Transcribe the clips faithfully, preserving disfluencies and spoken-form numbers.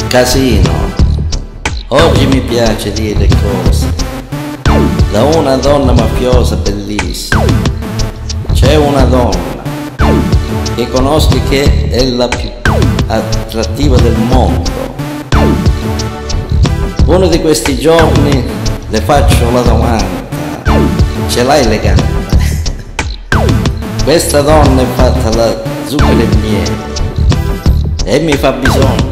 Casino, oggi mi piace dire cose da una donna mafiosa bellissima. C'è una donna che conosco che è la più attrattiva del mondo. Uno di questi giorni le faccio la domanda: ce l'hai elegante? Questa donna è fatta da zucchero e miele e mi fa bisogno.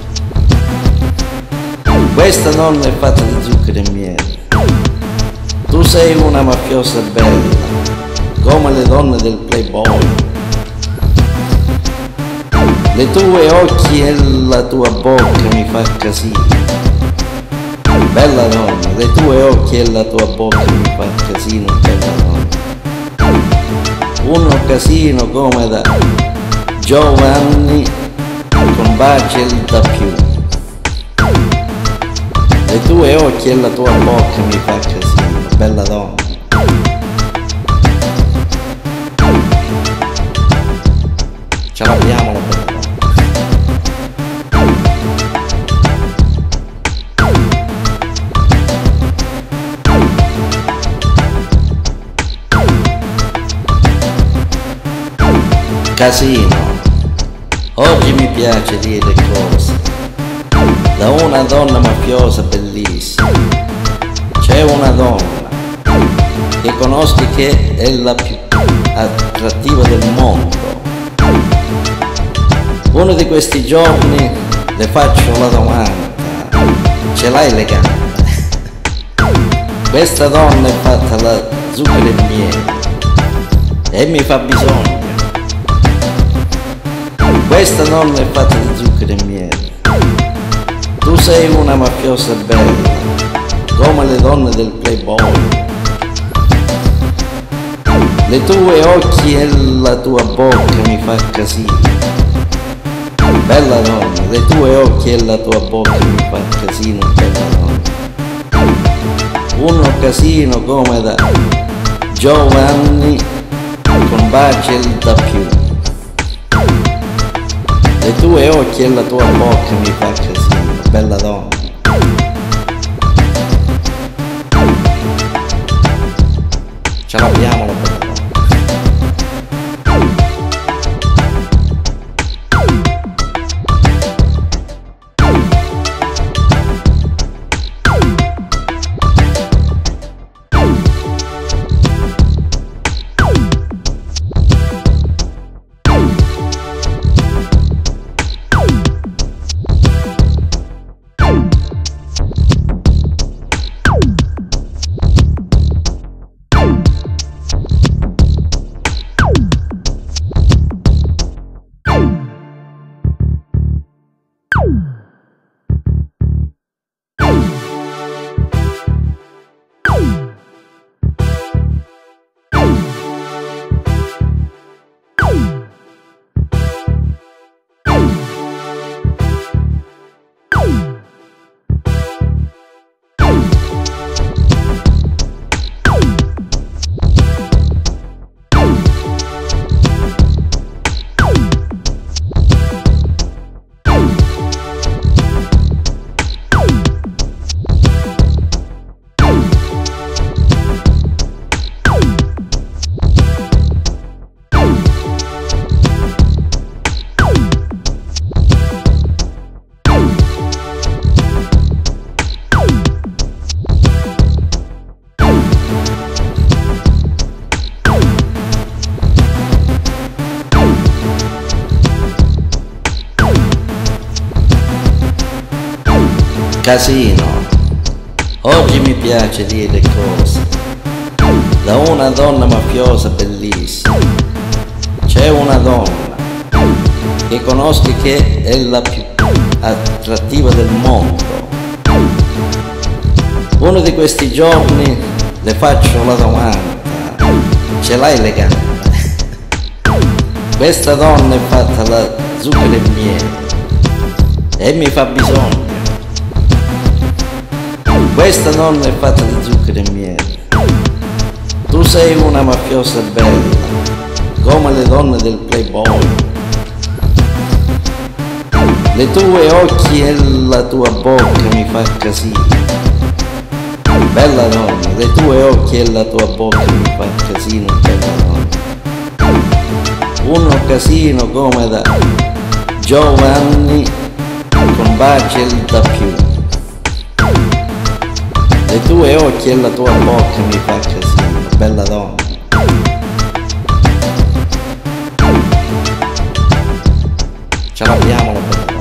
Questa donna è fatta di zucchero e miele. Tu sei una mafiosa bella, come le donne del Playboy. Le tue occhi e la tua bocca mi fa casino. Bella donna, le tue occhi e la tua bocca mi fa casino, bella donna. Uno casino come da Giovanni con Baci da più. Le tue occhi e la tua bocca mi fa casino, bella donna. Ce l'abbiamo la bella donna. Casino, oggi mi piace dire cose da una donna mafiosa bellissima. C'è una donna che conosco che è la più attrattiva del mondo. Uno di questi giorni le faccio la domanda: ce l'hai elegante? Questa donna è fatta da zucchero e miele e mi fa bisogno. Questa donna è fatta di zucchero e miele. Tu sei una mafiosa bella, come le donne del Playboy. Le tue occhi e la tua bocca mi fa casino. Bella donna, le tue occhi e la tua bocca mi fa casino, bella donna. Uno casino come da Giovanni con Baci da più. Le tue occhi e la tua bocca mi fa casino, bella donna. Ce l'abbiamo la bella donna. Casino, oggi mi piace dire cose da una donna mafiosa bellissima. C'è una donna che conosco che è la più attrattiva del mondo. Uno di questi giorni le faccio la domanda: ce l'hai elegante? Questa donna è fatta da zucchero e miele e mi fa bisogno. Questa donna è fatta di zucchero e miele. Tu sei una mafiosa bella, come le donne del Playboy. Le tue occhi e la tua bocca mi fa casino. Bella donna, le tue occhi e la tua bocca mi fa casino, bella donna. Uno casino come da Giovanni con Baci da più. Le tue occhi e la tua bocca mi fa casino, bella donna. Ce l'abbiamo la bella donna.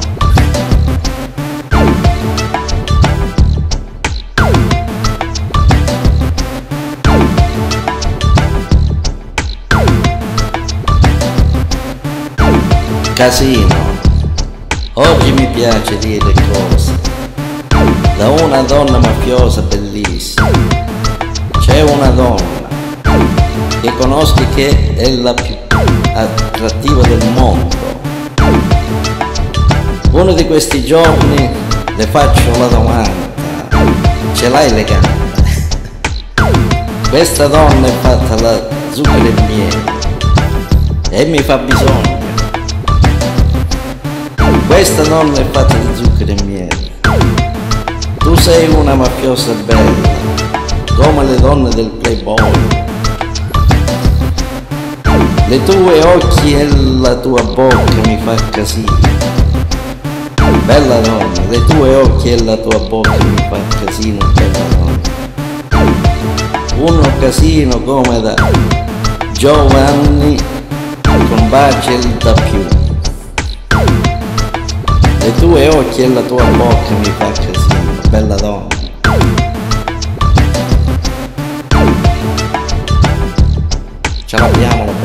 Casino, oggi mi piace dire cose da una donna mafiosa bellissima. C'è una donna che conosco che è la più attrattiva del mondo. Uno di questi giorni le faccio la domanda: ce l'hai le gambe? Questa donna è fatta da zucchero e miele e mi fa bisogno. Questa donna è fatta di zucchero e miele. Tu sei una mafiosa bella, come le donne del Playboy. Le tue occhi e la tua bocca mi fa casino. Bella donna, le tue occhi e la tua bocca mi fa casino, bella donna. Uno casino come da Giovanni con Baci da più. Le tue occhi e la tua bocca mi fa casino, bella donna. Ce l'abbiamo la